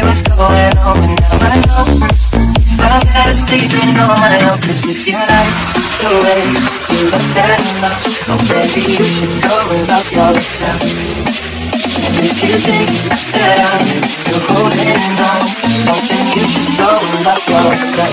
was going on, but now I know I'm better sleeping on my own. Cause if you like the way you look that much, oh baby, you should go and love yourself. And if you think that I'm still holding on, oh then you should go and love yourself.